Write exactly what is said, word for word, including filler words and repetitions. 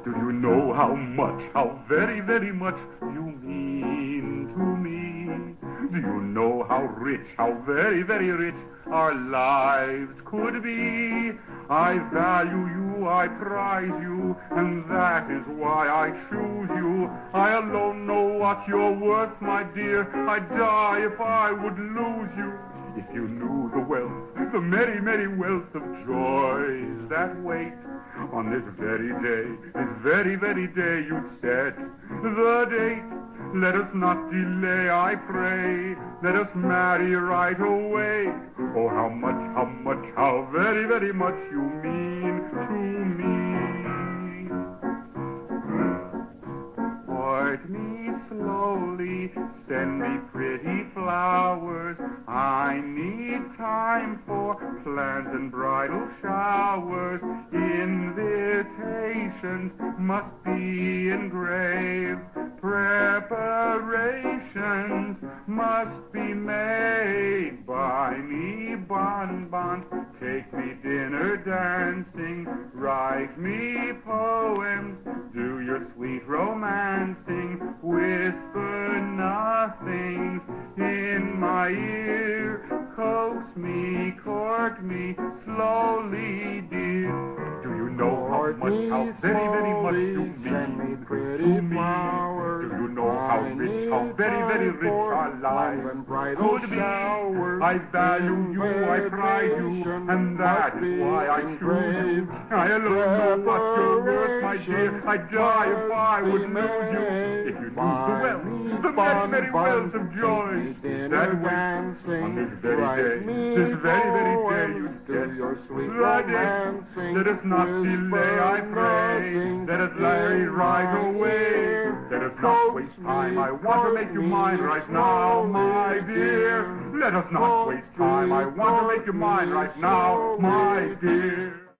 Do you know how much, how very, very much you mean to me? Do you know how rich, how very, very rich our lives could be? I value you, I prize you, and that is why I choose you. I alone know what you're worth, my dear. I'd die if I would lose you. If you knew the wealth, the merry, merry wealth of joys that wait on this very day, this very, very day you'd set the date. Let us not delay, I pray. Let us marry right away. Oh, how much, how much, how very, very much you mean to me. Court me slowly, send me pretty flowers. I need time for plans and bridal showers. Invitations must be engraved. Preparations must be made. Buy me bonbons, take me dinner dancing, write me poems, do your sweet romancing, whisper nothings in my ear, coax me, court me slowly, dear. Do you know how much, how very, very much you mean send me pretty to me? flowers. Do you know how rich, how very, very rich our lives could be? I value you, I prize you, and that is why I choose you. I alone know what you're worth, my dear. I'd die if I would lose you. If you knew the wealth, the very, very wealth of joys that wait on this very day, this very, very day you said the day. Let us not delay, I pray. Let us marry right away. Let us not waste time. I want to make you mine right now, my dear. Let us not waste time. I want to make you mine right now, my dear.